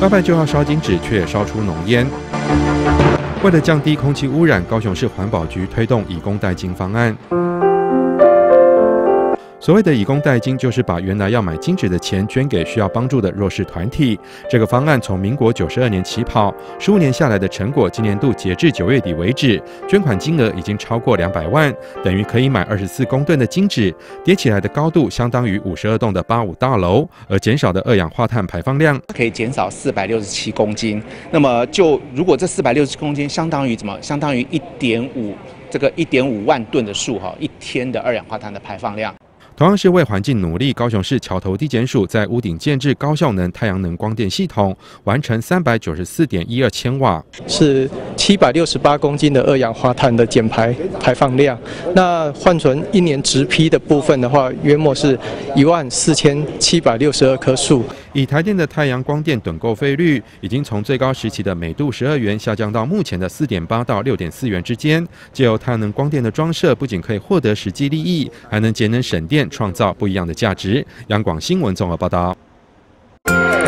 809号烧金纸却烧出浓烟。为了降低空气污染，高雄市环保局推动以工代金方案。所谓的以工代金，就是把原来要买金纸的钱捐给需要帮助的弱势团体。这个方案从民国92年起跑，15年下来的成果，今年度截至9月底为止，捐款金额已经超过200万，等于可以买24公吨的金纸，叠起来的高度相当于52栋的85大楼，而减少的二氧化碳排放量可以减少467公斤。那么如果这467公斤相当于什么？相当于1.5万吨的树一天的二氧化碳的排放量。 同样是为环境努力，高雄市桥头地检署在屋顶建置高效能太阳能光电系统，完成394.12千瓦，是 768公斤的二氧化碳的减排放量。那换存一年植批的部分的话，约莫是14762棵树。 以台电的太阳光电趸购费率，已经从最高时期的每度12元下降到目前的4.8到6.4元之间。借由太阳能光电的装设，不仅可以获得实际利益，还能节能省电，创造不一样的价值。央广新闻综合报道。